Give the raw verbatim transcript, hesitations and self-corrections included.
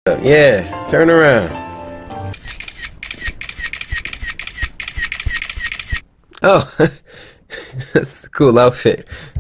Yeah, turn around. Oh, that's a cool outfit.